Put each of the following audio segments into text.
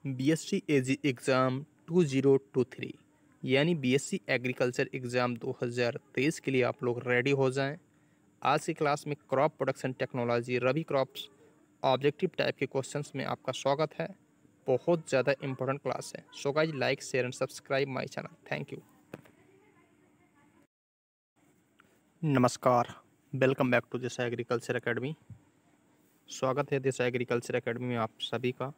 BSc एजी exam 2023 यानी BSc agriculture exam 2023 के लिए आप लोग रेडी हो जाएं। आज की क्लास में crop production technology rabi crops objective type के क्वेश्चंस में आपका स्वागत है। बहुत ज़्यादा इंपॉर्टेंट क्लास है। So guys, like share and subscribe my channel. Thank you. नमस्कार, welcome back to this agriculture academy. स्वागत है दिस एग्रीकल्चर एकेडमी में आप सभी का।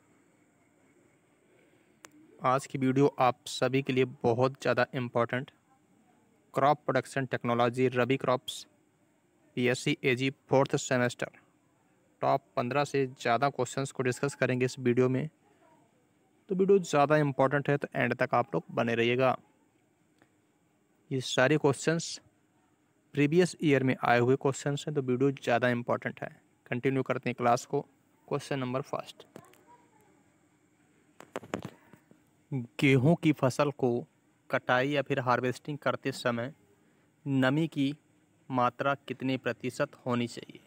आज की वीडियो आप सभी के लिए बहुत ज़्यादा important crop production technology rabi crops BSc Ag fourth semester top 15 से ज़्यादा क्वेश्चंस को डिस्कस करेंगे इस वीडियो में। तो वीडियो ज़्यादा इम्पोर्टेंट है तो एंड तक आप लोग बने रहिएगा। ये सारे क्वेश्चंस प्रीवियस ईयर में आए हुए क्वेश्चंस हैं तो वीडियो ज़्यादा इम्पोर्टेंट है। कंटिन्यू करते हैं क्लास को। क्वेश्चन नंबर फर्स्ट, गेहूं की फसल को कटाई या फिर हार्वेस्टिंग करते समय नमी की मात्रा कितने प्रतिशत होनी चाहिए?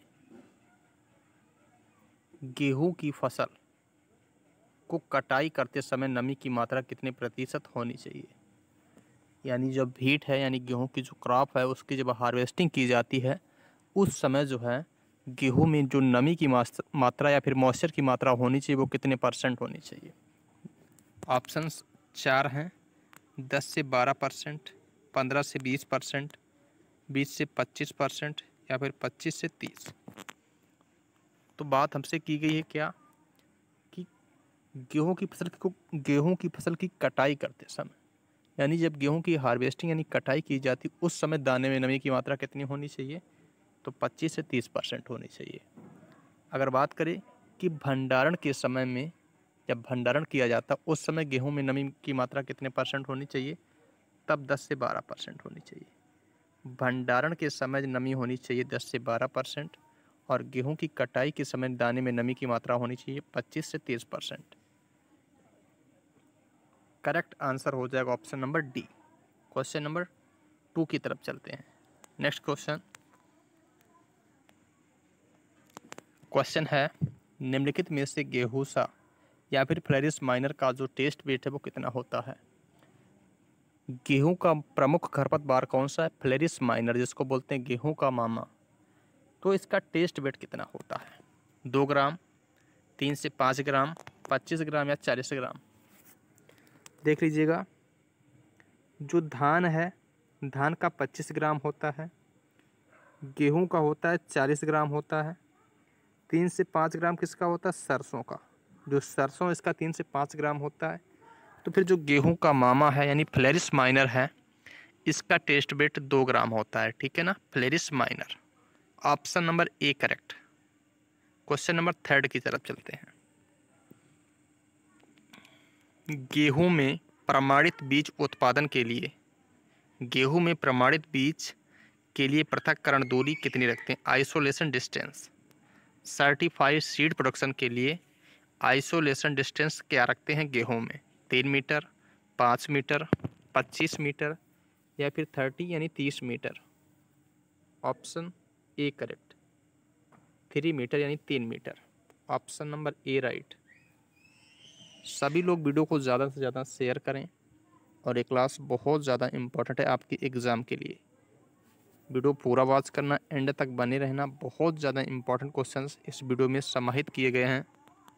गेहूं की फसल को कटाई करते समय नमी की मात्रा कितने प्रतिशत होनी चाहिए? यानी जब व्हीट है यानी गेहूं की जो क्रॉप है उसकी जब हार्वेस्टिंग की जाती है उस समय जो है गेहूं में जो नमी की मात्रा या फिर मॉइस्चर की मात्रा होनी चाहिए वो कितने परसेंट होनी चाहिए? ऑप्शंस 4 हैं। 10 से 12%, 15 से 20%, 20 से 25% या फिर 25 से 30। तो बात हमसे की गई है क्या कि गेहूं की फसल की कटाई करते समय यानी जब गेहूं की हार्वेस्टिंग यानी कटाई की जाती उस समय दाने में नमी की मात्रा कितनी होनी चाहिए? तो 25 से 30% होनी चाहिए। अगर बात करें कि भंडारण के समय में जब भंडारण किया जाता उस समय गेहूं में नमी की मात्रा कितने परसेंट होनी चाहिए? तब 10 से 12% होनी चाहिए। भंडारण के समय नमी होनी चाहिए 10 से 12% और गेहूं की कटाई के समय दाने में नमी की मात्रा होनी चाहिए 25 से 30%। करेक्ट आंसर हो जाएगा option number D. Question number 2 की तरफ चलते हैं। नेक्स्ट क्वेश्चन है, निम्नलिखित में से गेहूसा या फिर फ्लोरिस माइनर का जो टेस्ट वेट है वो कितना होता है? गेहूं का प्रमुख खरपतवार कौन सा है? फ्लोरिस माइनर, जिसको बोलते हैं गेहूं का मामा। तो इसका टेस्ट वेट कितना होता है? 2 ग्राम, 3 से 5 ग्राम, 25 ग्राम या 40 ग्राम? देख लीजिएगा, जो धान है धान का 25 ग्राम होता है, गेहूं का होता है 40 ग्राम होता है, 3 से 5 ग्राम किसका होता है? सरसों का। जो सरसों इसका 3 से 5 ग्राम होता है। तो फिर जो गेहूं का मामा है यानी फ्लोरिस माइनर है इसका टेस्ट वेट 2 ग्राम होता है। ठीक है ना, फ्लोरिस माइनर। Option number A correct. Question number 3 की तरफ चलते हैं। गेहूं में प्रमाणित बीज उत्पादन के लिए गेहूं में प्रमाणित बीज के लिए पृथक्करण दूरी कितनी रखते हैं? Isolation distance. Certified seed production के लिए आइसोलेशन डिस्टेंस क्या रखते हैं गेहूं में? 3 मीटर, 5 मीटर, 25 मीटर या फिर 30 यानी 30 metre? Option A correct, 3 metre यानी 3 metre. Option number A right. सभी लोग वीडियो को ज़्यादा से ज़्यादा शेयर करें और ये क्लास बहुत ज़्यादा इम्पोर्टेंट है आपकी एग्ज़ाम के लिए। वीडियो पूरा वॉच करना, एंड तक बने रहना। बहुत ज़्यादा इम्पोर्टेंट क्वेश्चंस इस वीडियो में समाहित किए गए हैं।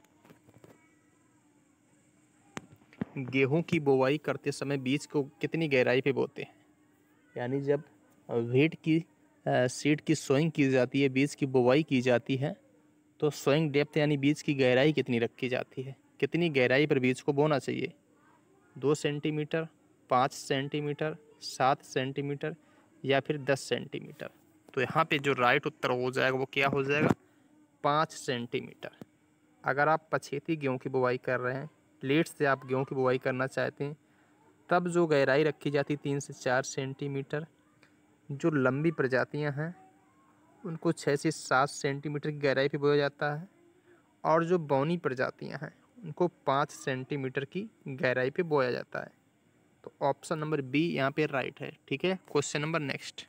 गेहूं की बुवाई करते समय बीज को कितनी गहराई पे बोते हैं? यानी जब व्हीट की सीड की सोइंग की जाती है, बीज की बुवाई की जाती है, तो सोइंग डेप्थ यानी बीज की गहराई कितनी रखी जाती है? कितनी गहराई पर बीज को बोना चाहिए? 2 सेंटीमीटर, 5 सेंटीमीटर, 7 सेंटीमीटर या फिर 10 सेंटीमीटर? तो यहाँ पे जो राइट उत्तर हो जाएगा वो क्या हो जाएगा? 5 सेंटीमीटर। अगर आप पछेती गेहूँ की बुवाई कर रहे हैं, लेट से आप गेहूँ की बुवाई करना चाहते हैं, तब जो गहराई रखी जाती है 3 से 4 सेंटीमीटर। जो लंबी प्रजातियां हैं उनको 6 से 7 सेंटीमीटर की गहराई पे बोया जाता है और जो बौनी प्रजातियां हैं उनको 5 सेंटीमीटर की गहराई पे बोया जाता है। तो ऑप्शन नंबर बी यहाँ पे राइट है। ठीक है। क्वेश्चन नंबर नेक्स्ट,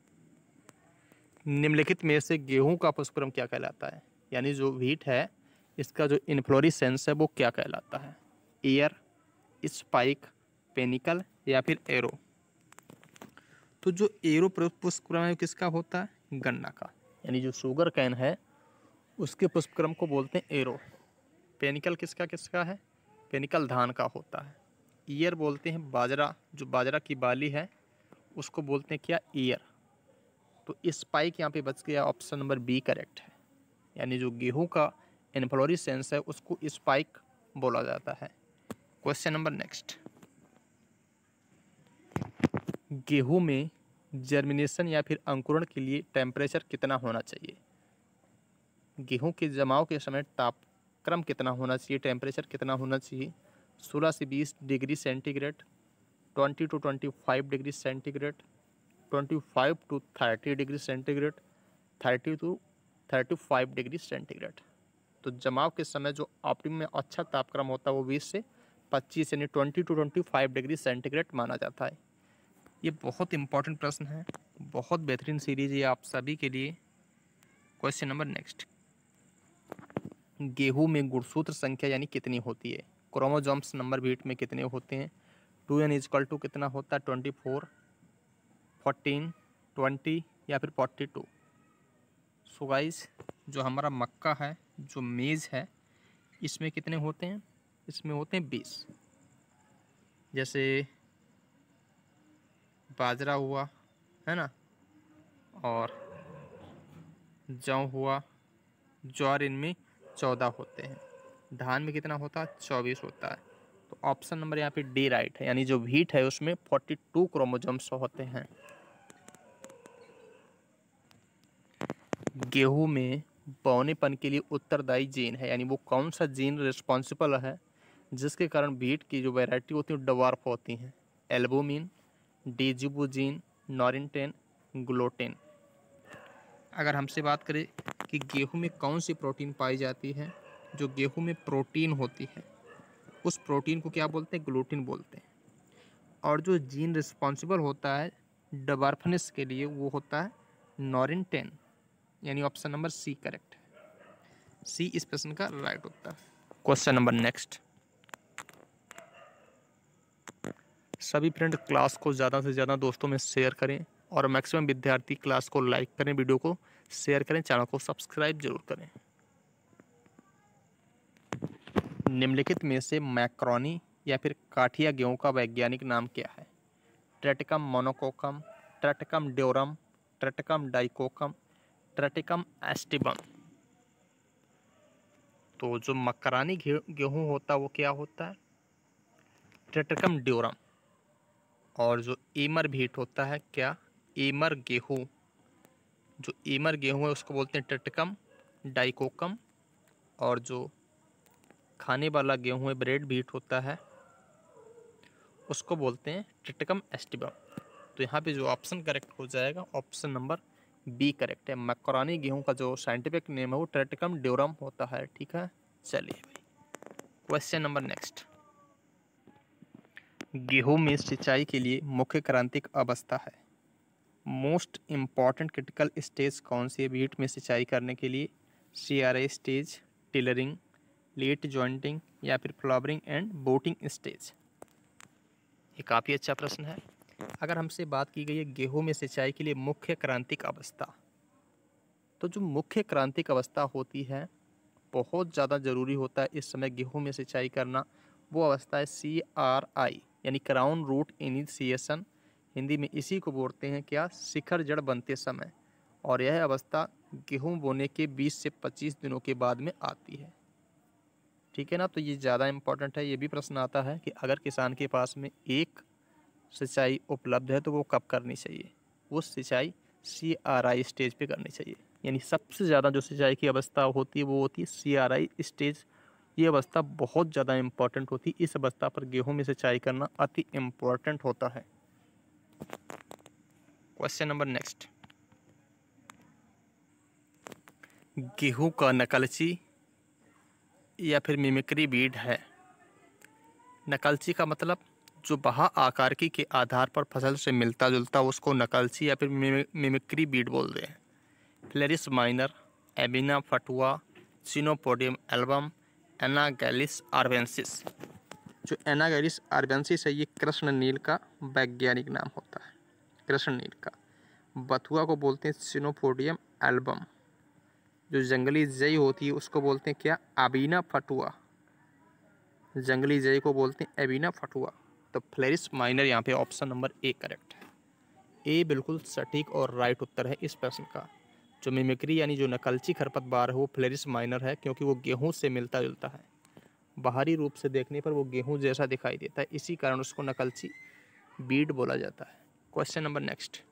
निम्नलिखित में से गेहूं का पुष्पक्रम क्या कहलाता है? यानी जो व्हीट है इसका जो इन्फ्लोरेसेंस है वो क्या कहलाता है? ईयर, स्पाइक, पेनिकल या फिर एरो? तो जो एरो पुष्पक्रम है किसका होता है? गन्ना का, यानी जो शुगर कैन है उसके पुष्पक्रम को बोलते हैं एरो। पेनिकल किसका किसका है? पेनिकल धान का होता है। ईयर बोलते हैं बाजरा, जो बाजरा की बाली है उसको बोलते हैं क्या? ईयर। तो स्पाइक यहाँ पे बच गया, ऑप्शन नंबर बी करेक्ट है, यानी जो गेहूं का इन्फ्लोरेसेंस है उसको स्पाइक बोला जाता है। क्वेश्चन नंबर नेक्स्ट, गेहूं में जर्मिनेशन या फिर अंकुरण के लिए टेम्परेचर कितना होना चाहिए? गेहूं के जमाव के समय तापक्रम कितना होना चाहिए, टेम्परेचर कितना होना चाहिए? 16 से 20 degree centigrade, 20 to 25 degree centigrade, 25 to 30 degree centigrade, 30 to 35 degree centigrade. तो जमाव के समय जो ऑप्टिमम में अच्छा तापक्रम होता है वो 20 से 25 यानी 20 to 25 डिग्री सेंटीग्रेड माना जाता है। ये बहुत इंपॉर्टेंट प्रश्न है, बहुत बेहतरीन सीरीज है आप सभी के लिए। क्वेश्चन नंबर नेक्स्ट, गेहूं में गुणसूत्र संख्या यानी कितनी होती है? क्रोमोसोम्स नंबर बीट में कितने होते हैं? 2n = कितना होता है? 24, 14, 20 या फिर 42? सो गाइस, जो हमारा मक्का है, जो मेज़ है, इसमें कितने होते हैं? इसमें होते हैं 20। जैसे बाजरा हुआ है ना, और जौ हुआ, ज्वार, इनमें 14 होते हैं। धान में कितना होता है? 24 होता है। तो ऑप्शन नंबर यहाँ पे डी राइट है, यानी जो व्हीट है उसमें 42 क्रोमोसोम्स होते हैं। गेहूं में बौनेपन के लिए उत्तरदायी जीन है, यानी वो कौन सा जीन रिस्पॉन्सिबल है जिसके कारण व्हीट की जो वैरायटी होती है डवार्फ होती हैं? एल्बुमिन, डिजिबुजीन, नॉरिंटेन, ग्लूटेन? अगर हमसे बात करें कि गेहूं में कौन सी प्रोटीन पाई जाती है, जो गेहूं में प्रोटीन होती है उस प्रोटीन को क्या बोलते हैं? ग्लूटिन बोलते हैं। और जो जीन रिस्पॉन्सिबल होता है डवार्फनेस के लिए वो होता है नॉरिंटेन, यानी ऑप्शन नंबर सी करेक्ट है। सी इस प्रश्न का राइट उत्तर। क्वेश्चन नंबर नेक्स्ट, सभी फ्रेंड क्लास को ज़्यादा से ज़्यादा दोस्तों में शेयर करें और मैक्सिमम विद्यार्थी क्लास को लाइक करें, वीडियो को शेयर करें, चैनल को सब्सक्राइब जरूर करें। निम्नलिखित में से मैक्रोनी या फिर काठिया गेहूं का वैज्ञानिक नाम क्या है? ट्रेटिकम मोनोकोकम, ट्रेटिकम ड्योरम, ट्रेटिकम डाइकोकम, ट्रेटिकम एस्टिबम? तो जो मकरानी गेहूं होता है वो क्या होता है? ट्रेटिकम ड्योरम। और जो ईमर व्हीट होता है क्या? ईमर गेहूं। जो ईमर गेहूं है उसको बोलते हैं ट्रेटिकम डाइकोकम, और जो खाने वाला गेहूं है ब्रेड व्हीट होता है उसको बोलते हैं ट्रेटिकम एस्टिबम। तो यहाँ पे जो ऑप्शन करेक्ट हो जाएगा ऑप्शन नंबर बी करेक्ट है। मैक्रोनी गेहूं का जो साइंटिफिक नेम है वो ट्रेटिकम ड्योरम होता है। ठीक है, चलिए भाई क्वेश्चन नंबर नेक्स्ट, गेहूं में सिंचाई के लिए मुख्य क्रांतिक अवस्था है? मोस्ट इम्पॉर्टेंट क्रिटिकल स्टेज कौन सी है व्हीट में सिंचाई करने के लिए? CRA stage, tillering, late jointing या फिर फ्लावरिंग एंड बोटिंग स्टेज? ये काफ़ी अच्छा प्रश्न है। अगर हमसे बात की गई है गेहूं में सिंचाई के लिए मुख्य क्रांतिक अवस्था, तो जो मुख्य क्रांतिक अवस्था होती है बहुत ज़्यादा ज़रूरी होता है इस समय गेहूं में सिंचाई करना, वो अवस्था है CRI, यानी क्राउन रूट इनिशिएशन। हिंदी में इसी को बोलते हैं क्या? शिखर जड़ बनते समय। और यह अवस्था गेहूं बोने के 20 से 25 दिनों के बाद में आती है। ठीक है ना, तो ये ज़्यादा इम्पोर्टेंट है। ये भी प्रश्न आता है कि अगर किसान के पास में एक सिंचाई उपलब्ध है तो वो कब करनी चाहिए? वो सिंचाई CRI स्टेज पे करनी चाहिए, यानी सबसे ज़्यादा जो सिंचाई की अवस्था होती है वो होती है CRI स्टेज। ये अवस्था बहुत ज़्यादा इम्पोर्टेंट होती है। इस अवस्था पर गेहूं में सिंचाई करना अति इम्पोर्टेंट होता है। क्वेश्चन नंबर नेक्स्ट, गेहूं का नकलची या फिर मिमिक्री बीड है? नकलची का मतलब जो बहा आकारकी के आधार पर फसल से मिलता जुलता उसको नकलची या फिर मिमिक्री बीड बोलते हैं। Phalaris minor, Avena fatua, Chenopodium album, Anagallis arvensis. जो एनागैलिस आर्बेंसिस है ये कृष्ण नील का वैज्ञानिक नाम होता है, कृष्ण नील का। बथुआ को बोलते हैं सिनोपोडियम एल्बम। जो जंगली जई होती है उसको बोलते हैं क्या, अबीना फटुआ। जंगली जई को बोलते हैं एबिना फटुआ। तो फ्लेरिस माइनर यहाँ पे ऑप्शन नंबर ए करेक्ट है। ए बिल्कुल सटीक और राइट उत्तर है इस प्रश्न का। जो मिमिक्री यानी जो नकलची खरपतवार है वो फ्लेरिस माइनर है, क्योंकि वो गेहूं से मिलता जुलता है। बाहरी रूप से देखने पर वो गेहूं जैसा दिखाई देता है, इसी कारण उसको नकलची बीड बोला जाता है। Question number next.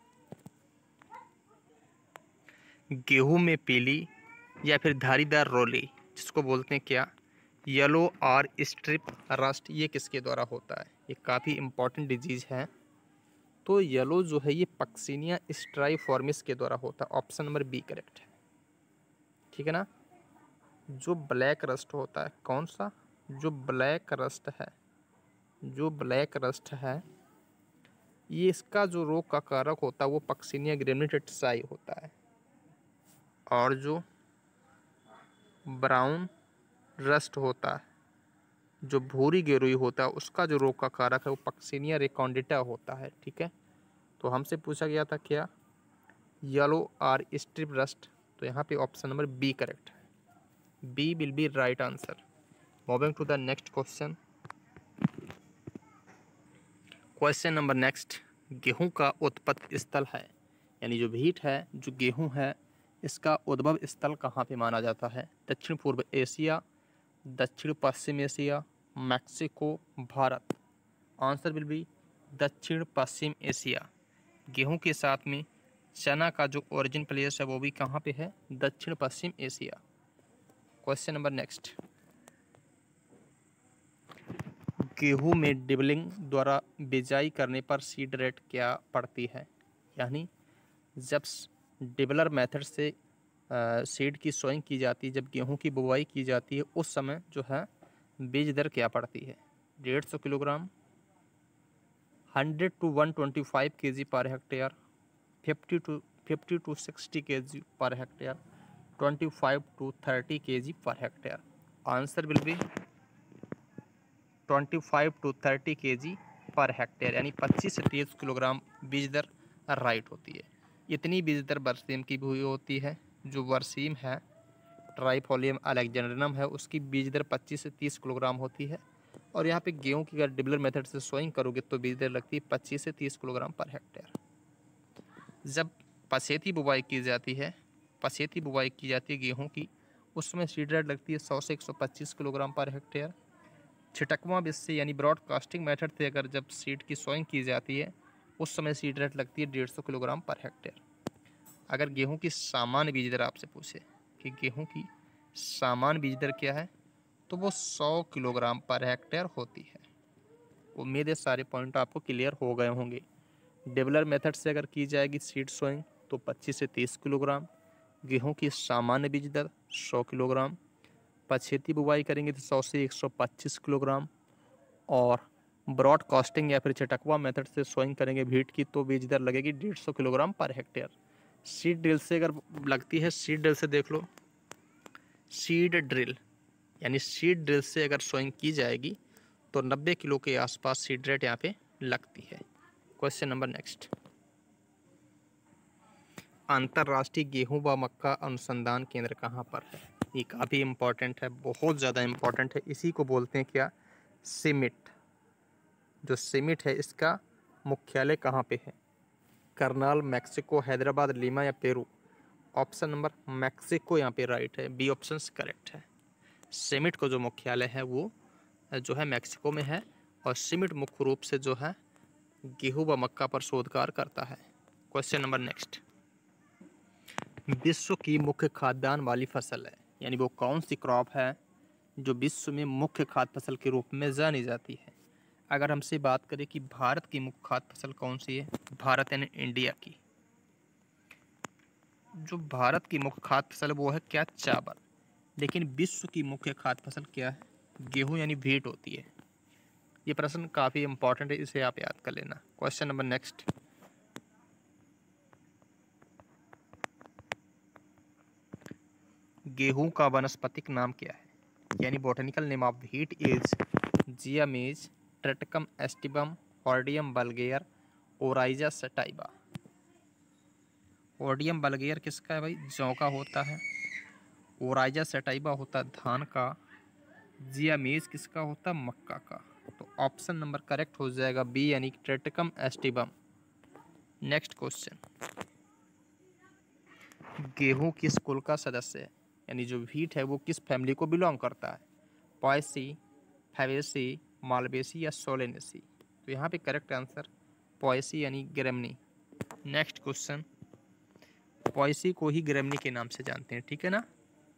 गेहूं में पीली या फिर धारीदार रोली, जिसको बोलते हैं क्या, येलो और स्ट्रिप रस्ट, ये किसके द्वारा होता है? ये काफ़ी इंपॉर्टेंट डिजीज है। तो येलो जो है ये पक्सिनिया स्ट्राइफॉर्मिस के द्वारा होता है। ऑप्शन नंबर बी करेक्ट है, ठीक है ना। जो ब्लैक रस्ट होता है, कौन सा, जो ब्लैक रस्ट है, जो ब्लैक रस्ट है ये इसका जो रोग का कारक होता है वो पक्सिनिया ग्रेमिनेटेड्साई होता है। और जो ब्राउन रस्ट होता है, जो भूरी गेरुई होता है, उसका जो रोग का कारक है वो पक्सिनिया रेकॉन्डिटा होता है, ठीक है। तो हमसे पूछा गया था क्या, येलो और स्ट्रिप रस्ट। तो यहाँ पे ऑप्शन नंबर बी करेक्ट है। B will be right answer. Moving to the next question. Question number next. गेहूं का उत्पत्ति स्थल है, यानी जो व्हीट है, जो गेहूं है, इसका उद्भव स्थल कहाँ पे माना जाता है? दक्षिण पूर्व एशिया, दक्षिण पश्चिम Asia, Mexico, Bharat. Answer will be दक्षिण पश्चिम एशिया। गेहूं के साथ में चना का जो ओरिजिन प्लेस है वो भी कहाँ पे है? दक्षिण पश्चिम एशिया। Question number next. गेहूं में डिबलिंग द्वारा बिजाई करने पर सीड रेट क्या पड़ती है? यानी जब डिबलर मेथड से सीड की सोइंग की जाती है, जब गेहूं की बुवाई की जाती है, उस समय जो है बीज दर क्या पड़ती है? 150 किलोग्राम, 100 to 125 kg पर हेक्टेयर, 50 to 60 kg पर हेक्टेयर, 25 to 30 kg पर hectare. Answer will be 25 to 30 kg पर हेक्टेयर, यानी 25 से 30 किलोग्राम बीज दर राइट होती है। इतनी बीज दर बरसीम की भी होती है। जो बरसीम है, ट्राइफोलियम अलेक्जेंड्रिनम है, उसकी बीज दर 25 से 30 किलोग्राम होती है। और यहाँ पे गेहूं की अगर डिबलर मेथड से सोइंग करोगे तो बीज दर लगती है 25 से 30 किलोग्राम पर हेक्टेयर। जब पछेती बुवाई की जाती है, पछेती बुवाई की जाती है गेहूं की, उस समय सीड रेट लगती है 100 से 125 किलोग्राम पर हेक्टेयर। छिटकवा बीज से यानी ब्रॉडकास्टिंग मेथड से अगर जब सीड की सोइंग की जाती है, उस समय सीड रेट लगती है 150 किलोग्राम पर हेक्टेयर। अगर गेहूं की सामान्य बीज दर आपसे पूछे कि गेहूं की सामान्य बीज दर क्या है, तो वो 100 किलोग्राम पर हेक्टेयर होती है। उम्मीद है सारे पॉइंट आपको क्लियर हो गए होंगे। डेबलर मेथड से अगर की जाएगी सीड सोइंग तो 25 से 30 किलोग्राम, गेहूं की सामान्य बीज दर 100 किलोग्राम, पछेती बुवाई करेंगे तो 100 से 125 किलोग्राम, और ब्रॉडकास्टिंग या फिर चटकवा मेथड से सोइंग करेंगे व्हीट की तो बीज दर लगेगी 150 kilogram per hectare. Seed drill से अगर लगती है, सीड ड्रिल से देख लो, सीड ड्रिल यानी सीड ड्रिल से अगर सोइंग की जाएगी तो 90 किलो के आसपास सीड रेट यहाँ पे लगती है। Question number next. अंतर्राष्ट्रीय गेहूं व मक्का अनुसंधान केंद्र कहाँ पर है? ये काफ़ी इम्पोर्टेंट है, बहुत ज़्यादा इम्पोर्टेंट है। इसी को बोलते हैं क्या, सिमिट। जो सिमिट है इसका मुख्यालय कहाँ पे है? करनाल, मैक्सिको, हैदराबाद, लीमा या पेरू? ऑप्शन नंबर मैक्सिको यहाँ पे राइट है, बी ऑप्शन करेक्ट है। सिमिट को जो मुख्यालय है वो जो है मैक्सिको में है, और सिमिट मुख्य रूप से जो है गेहूं व मक्का पर शोध कार्य करता है। Question number next. विश्व की मुख्य खाद्यान्न वाली फसल है, यानी वो कौन सी क्रॉप है जो विश्व में मुख्य खाद्य फसल के रूप में जानी जाती है? अगर हमसे बात करें कि भारत की मुख्य खाद्य फसल कौन सी है, भारत यानी इंडिया की जो भारत की मुख्य खाद्य फसल वो है क्या, चावल। लेकिन विश्व की मुख्य खाद्य फसल क्या है? गेहूं यानी व्हीट होती है। ये प्रश्न काफ़ी इंपॉर्टेंट है, इसे आप याद कर लेना। Question number next. गेहूं का वानस्पतिक नाम क्या है? यानी botanical name of wheat is Zea mays, Triticum aestivum, Hordeum vulgare, Oryza sativa. Hordeum vulgare किसका है भाई? जौ का होता है। ओराइजा सटाइवा होता है धान का। जियामेज किसका होता है? मक्का का। तो ऑप्शन नंबर करेक्ट हो जाएगा बी, यानी ट्रिटिकम एस्टिबम। नेक्स्ट क्वेश्चन, गेहूं किस कुल का सदस्य है? यानी जो व्हीट है वो किस फैमिली को बिलोंग करता है? पॉयसी, फैबेसी, मालवेसी या सोलेनेसी। तो यहाँ पे करेक्ट आंसर पॉयसी यानी ग्रेमनी। नेक्स्ट क्वेश्चन, पॉयसी को ही ग्रेमनी के नाम से जानते हैं, ठीक है ना।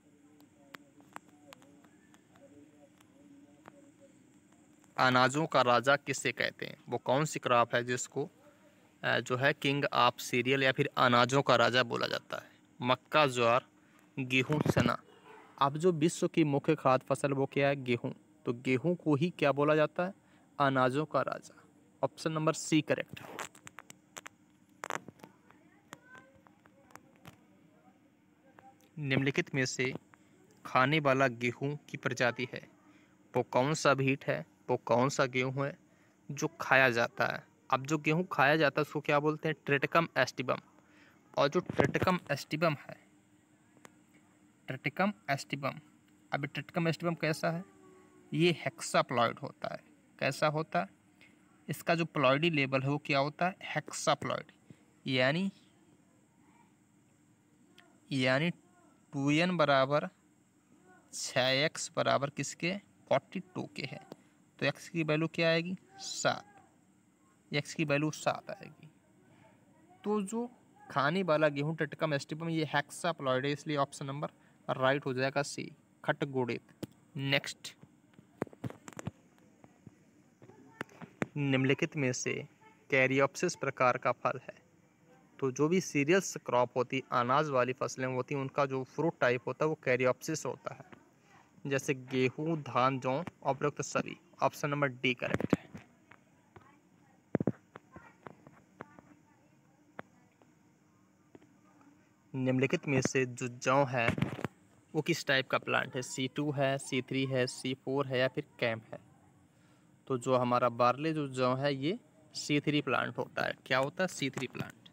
अनाजों का राजा किससे कहते हैं? वो कौन सी क्रॉप है जिसको जो है किंग ऑफ सीरियल या फिर अनाजों का राजा बोला जाता है? मक्का, ज्वार, गेहूं, चना। अब जो विश्व की मुख्य खाद्य फसल वो क्या है? गेहूं। तो गेहूं को ही क्या बोला जाता है? अनाजों का राजा। Option number C correct. निम्नलिखित में से खाने वाला गेहूं की प्रजाति है, वो कौन सा व्हीट है, वो कौन सा गेहूं है जो खाया जाता है? अब जो गेहूं खाया जाता है उसको क्या बोलते हैं? Triticum aestivum. और जो ट्रिटिकम एस्टिबम है, ट्रिटिकम एस्टिबम, अब ट्रिटिकम एस्टिबम कैसा है? ये हेक्साप्लॉइड होता है। कैसा होता है? इसका जो प्लॉइडी लेवल है वो क्या होता है? हेक्साप्लॉइड। यानी यानी 2n बराबर 6x बराबर किसके? 42 के है। तो x की वैल्यू क्या आएगी? 7। x की वैल्यू 7 आएगी। तो जो खाने वाला गेहूं ट्रिटिकम एस्टिबम ये हेक्साप्लॉइड है, इसलिए ऑप्शन नंबर राइट हो जाएगा सी, खटगोड़ित। नेक्स्ट, निम्नलिखित में से कैरियोप्सिस प्रकार का फल है? तो जो भी सीरियल्स क्रॉप होती, अनाज वाली फसलें होती, उनका जो फ्रूट टाइप होता है वो कैरियोप्सिस होता है। जैसे गेहूं, धान, जौ, उपरोक्त सभी। ऑप्शन नंबर डी करेक्ट है। निम्नलिखित में से जो जौ है वो किस टाइप का प्लांट है? C2 है, C3 है, C4 है या फिर कैम है? तो जो हमारा बार्ले जो जौ है ये C3 प्लांट होता है। क्या होता है? C3 plant.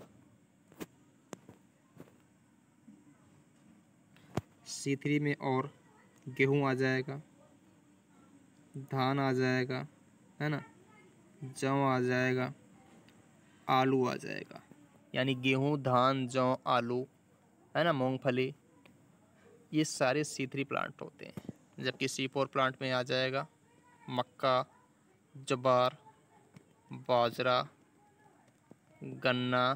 C3 में और गेहूं आ जाएगा, धान आ जाएगा, है ना, जौ आ जाएगा, आलू आ जाएगा। यानी गेहूं, धान, जौ, आलू, है ना, मूंगफली, ये सारे C3 प्लांट होते हैं। जबकि C4 प्लांट में आ जाएगा मक्का, ज्वार, बाजरा, गन्ना,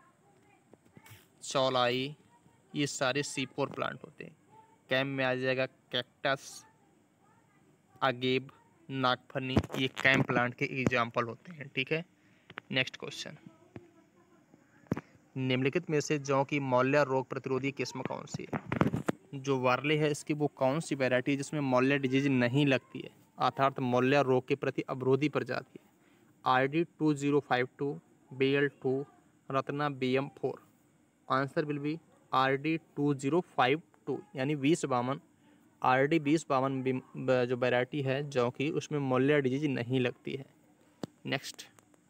चौलाई, ये सारे C4 प्लांट होते हैं। कैम में आ जाएगा कैक्टस, अगेब, नागफनी, ये कैम प्लांट के एग्जाम्पल होते हैं, ठीक है। नेक्स्ट क्वेश्चन, निम्नलिखित में से जौ की मौल्या रोग प्रतिरोधी किस्म कौन सी है? जो वार्ले है इसकी वो कौन सी वैरायटी है जिसमें मौल्या डिजीज नहीं लगती है, अर्थात मौल्या रोग के प्रति अवरोधी प्रजाति है? RD2052, BL2, Ratna, BM4। Answer will B RD2052 यानी 2052। RD2052 जो वैरायटी है जौ की, उसमें मौल्या डिजीज नहीं लगती है। नेक्स्ट,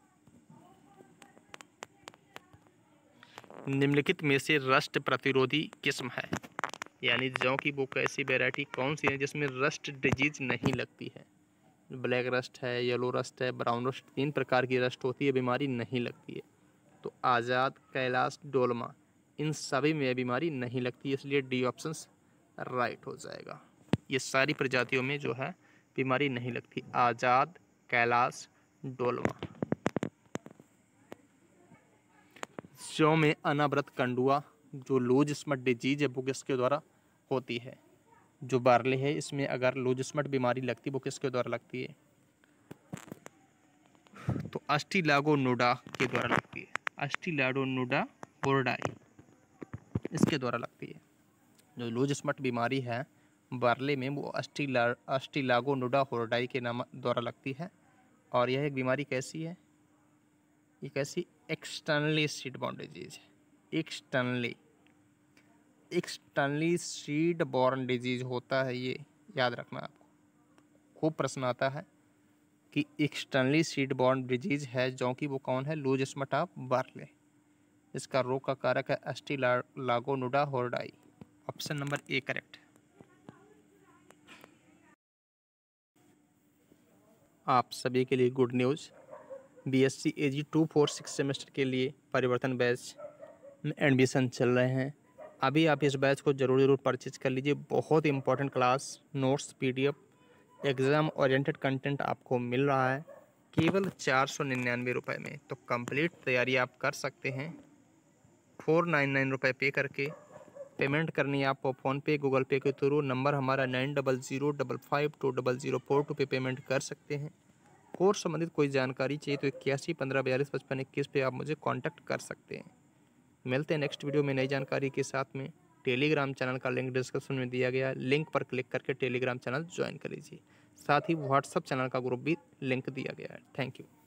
निम्नलिखित में से रस्ट प्रतिरोधी किस्म है? यानी जौ की वो कैसी वैरायटी कौन सी है जिसमें रस्ट डिजीज नहीं लगती है? ब्लैक रस्ट है, येलो रस्ट है, ब्राउन रस्ट, 3 प्रकार की रस्ट होती है, बीमारी नहीं लगती है। तो आज़ाद, कैलाश, डोलमा, इन सभी में बीमारी नहीं लगती, इसलिए डी ऑप्शन राइट हो जाएगा। ये सारी प्रजातियों में जो है बीमारी नहीं लगती, आज़ाद, कैलाश, डोलमा। जौ में अनावृत कंडुआ जो लूज स्मट डिजीज है वो किसके द्वारा होती है? जो बार्ले है इसमें अगर लूज स्मट बीमारी लगती है वो किसके द्वारा लगती है? तो अस्टिलागोनोडा के द्वारा लगती है। अस्टिलागोनोडा बोर्डाई, इसके द्वारा लगती है। जो लूज स्मट बीमारी है बार्ले में वो अस्टिलागोनोडा होर्डाई के नाम द्वारा लगती है। और यह एक बीमारी कैसी है? ये कैसी? एक्सटर्नली सीड बाउंड डिजीज है। Externally externally seed borne disease होता है, ये याद रखना आपको। खूब प्रश्न आता है कि एक्सटर्नली सीड बॉर्न डिजीज है जो कि वो कौन है, लूज स्मट ऑफ बार्ले। इसका रोग का कारक है Ustilago nuda hordei. Option number A correct. आप सभी के लिए good news, BSc Ag 246 semester के लिए परिवर्तन बैच में एडमिशन चल रहे हैं। अभी आप इस बैच को ज़रूर परचेज कर लीजिए। बहुत important class, notes, PDF, exam oriented content आपको मिल रहा है केवल 499 रुपये में। तो कंप्लीट तैयारी आप कर सकते हैं। 499 रुपये पे करके। पेमेंट करनी है आपको फ़ोनपे, गूगल पे के थ्रू। नंबर हमारा 9005520042 पे पेमेंट कर सकते हैं। कोर्स संबंधित कोई जानकारी चाहिए तो 8115425521 पे आप मुझे कांटेक्ट कर सकते हैं। मिलते हैं नेक्स्ट वीडियो में नई जानकारी के साथ में। टेलीग्राम चैनल का लिंक डिस्क्रिप्शन में दिया गया है, लिंक पर क्लिक करके टेलीग्राम चैनल ज्वाइन कर लीजिए। साथ ही व्हाट्सएप चैनल का ग्रुप भी लिंक दिया गया है। Thank you.